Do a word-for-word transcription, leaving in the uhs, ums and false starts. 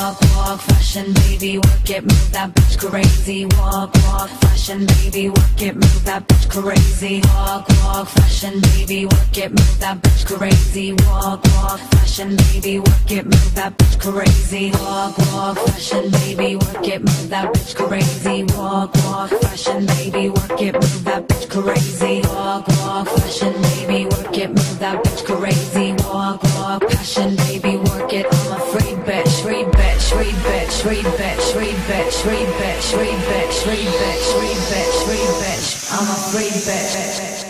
Walk, walk, fashion, baby, work it, move that bitch crazy. Walk, walk, fashion, baby, work it, move that bitch crazy. Walk, walk, fashion, baby, work it, move that bitch crazy. Walk, walk, fashion, baby, work it, move that bitch crazy. Walk, walk, fashion, baby, work it, move that bitch crazy. Walk, walk, fashion, baby, work it, move that bitch crazy. Walk, walk, fashion, baby, work it, move that bitch crazy. Walk, walk, passion, baby, work it. I'm a free bitch, free bitch, free bitch, free bitch, free bitch, free bitch, free bitch, free bitch, free bitch, free bitch. I'm a free bitch.